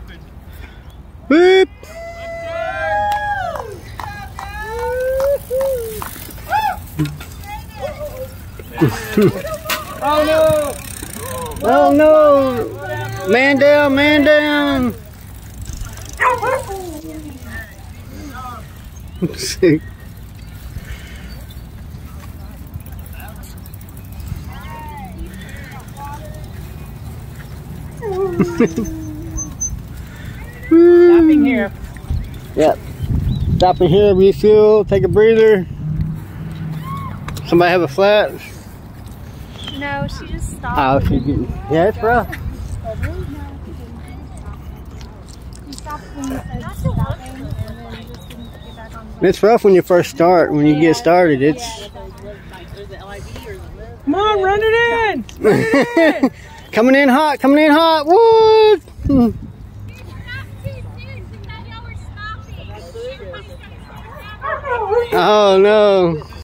Whoop. Oh no! Oh no! Man down, man down! See. Stopping here. Yep. Stopping here, refuel, take a breather. Somebody have a flat? No, she just stopped. Oh, she didn't. Yeah, it's rough. She stopped when you said stopping, and then just didn't get back on the It's rough when you first start. When you get started, it's... Come on, run it in! Run it in! Coming in hot, coming in hot. What? Oh no.